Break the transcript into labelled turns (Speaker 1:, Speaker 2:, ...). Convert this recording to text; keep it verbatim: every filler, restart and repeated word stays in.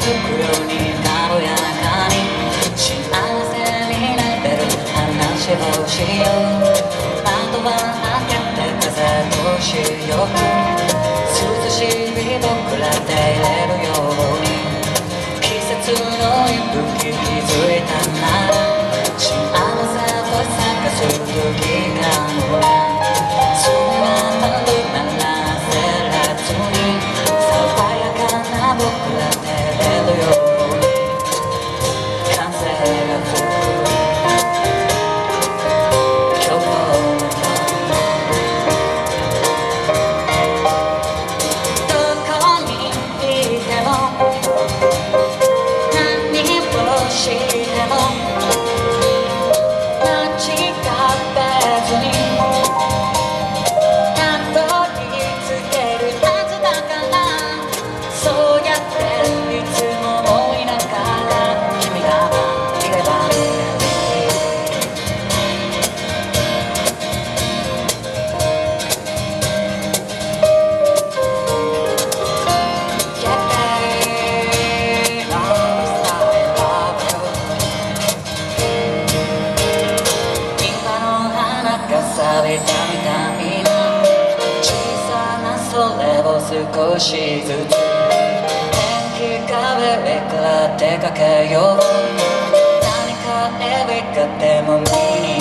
Speaker 1: つくように軽やかに幸せになれる話をしよう。窓は開けて風通しよく涼しい僕らでいれるように季節の息吹気づいたなら幸せを探す時がもらそれはまるなら焦らずに爽やかな僕らでいれるように風が吹く今日どこにいても何をしても錆びたみたいな小さなそれを少しずつ電気壁上から出かけよう何かエレガでも見に